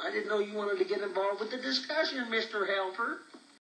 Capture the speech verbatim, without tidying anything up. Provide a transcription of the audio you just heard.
I didn't know you wanted to get involved with the discussion, Mister Helper.